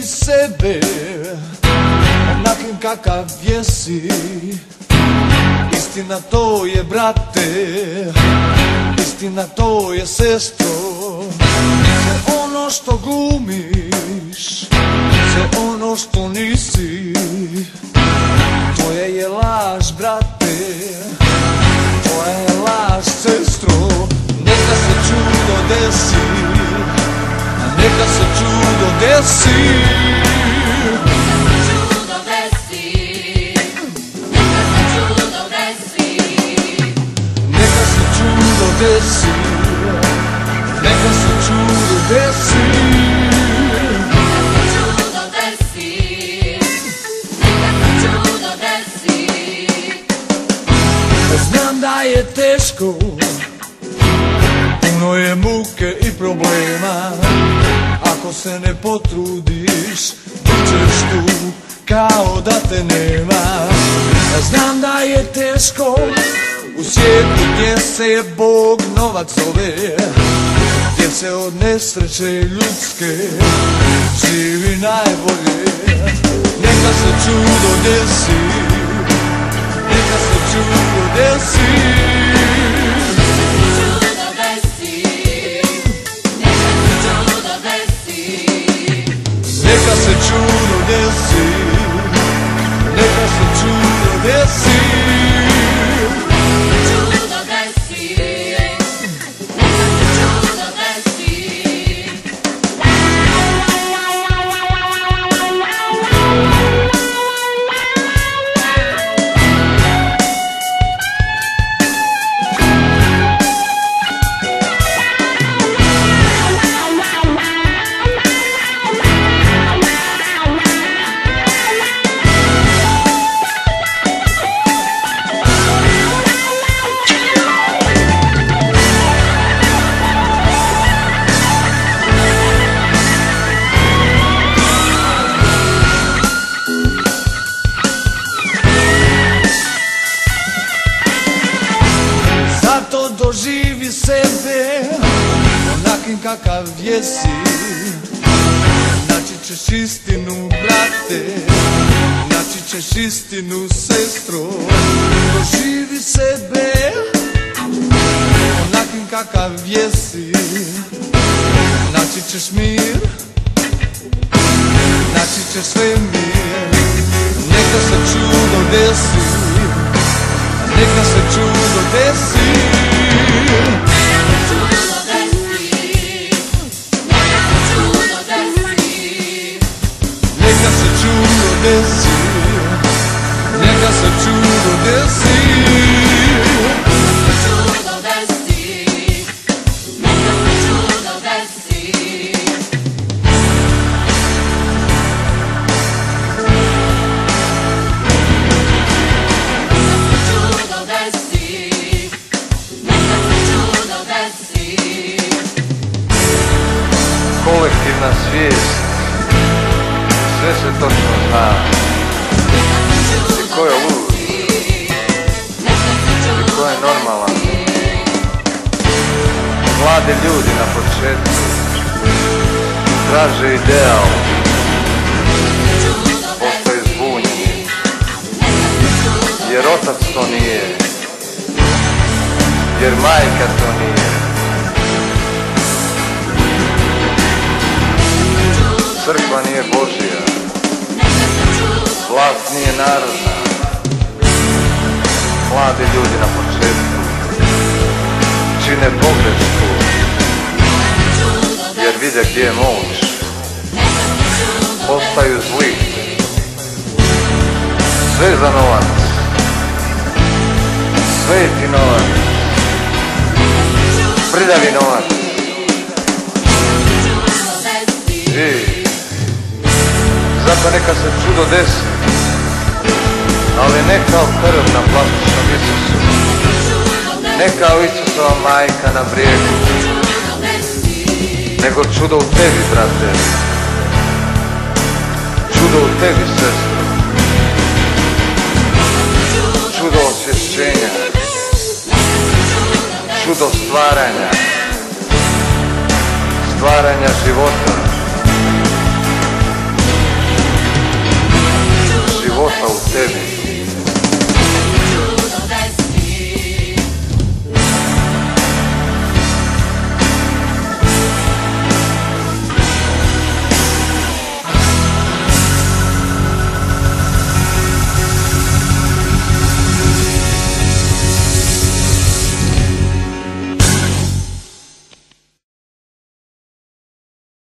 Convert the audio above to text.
sebe onakim kakav jesi. Istina to je, brate, istina to je, sestro. Sve ono što glumiš, sve ono što nisi, tvoje je laž, brate, tvoja je laž, sestro. Neka se čudo desi, neka se čudo desi. Neka se čudo desi, neka se čudo desi. Znam da je teško, puno je muke i problema. Ako se ne potrudiš, bit ćeš tu kao da te nema. Znam da je teško u svijetu gdje se Bog novac zove, gdje se od nesreće ljudske živi najbolje. Neka se čudo desi, neka se čudo desi. Neka se čudo desi, neka se čudo desi. Zato doživi sebe onakim kakav jesi. Naći ćeš istinu, brate, naći ćeš istinu, sestro. Doživi sebe onakim kakav jesi. Naći ćeš mir, naći ćeš svemir. Neka se čudo desi, neka se čudo desi. Neka se čudo desi, neka se čudo desi. Kolektivna svijest, sve se točno zna. I ko je lud, i ko je normalan. Mladi ljudi na početku traže ideal, postaju zbunjeni, jer otac to nije, jer majka to nije. Crkva nije Božija, vlast nije narodna. Mladi ljudi na početku čine pogrešku, jer vide gdje je moć. Postaju zli, sve za novac, sveti novac, prljavi novac. Zato neka se čudo desi, ali ne kao krv na plastičnom Isusu, ne kao Isusova majka na brijegu, nego čudo u tebi, brate, čudo u tebi, sestro, čudo osvješćenja, čudo stvaranja života. tebi.